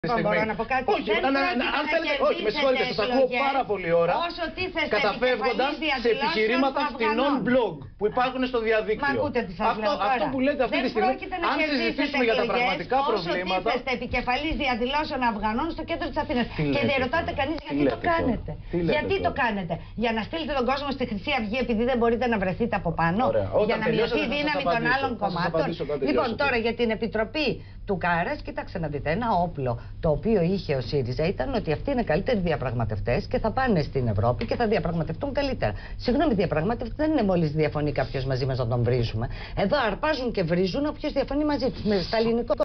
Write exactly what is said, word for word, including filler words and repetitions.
Μπορώ να πω κάτι. Όχι, να, να, να, αν θέλετε, όχι, με συγχωρείτε, σας ακούω πάρα πολύ ώρα, καταφεύγοντας σε επιχειρήματα φτηνών blog που υπάρχουν στο διαδίκτυο. Μα ακούτε τι σας αυτό, λέω τώρα. Αυτό που λέτε αυτή δεν τη στιγμή, αν συζητήσουμε για τα πραγματικά προβλήματα. Όσο τίθεστε επικεφαλής διαδηλώσεων Αφγανών στο κέντρο της Αθήνας. Και δεν ρωτάτε κανείς γιατί το κάνετε. Γιατί το κάνετε. Για να στείλετε τον κόσμο στη Χρυσή Αυγή επειδή δεν μπορείτε να βρεθείτε από πάνω. Για να μειωθεί η δύναμη των άλλων κομμάτων. Λοιπόν, τώρα για την Επιτροπή του Κάρας, κοιτάξτε να δείτε, ένα όπλο το οποίο είχε ο ΣΥΡΙΖΑ ήταν ότι αυτοί είναι καλύτεροι διαπραγματευτές και θα πάνε στην Ευρώπη και θα διαπραγματευτούν καλύτερα. Συγγνώμη, διαπραγματευτές δεν είναι μόλις διαφωνεί κάποιος μαζί μας να τον βρίζουμε. Εδώ αρπάζουν και βρίζουν όποιος διαφωνεί μαζί τους. Με στα ελληνικό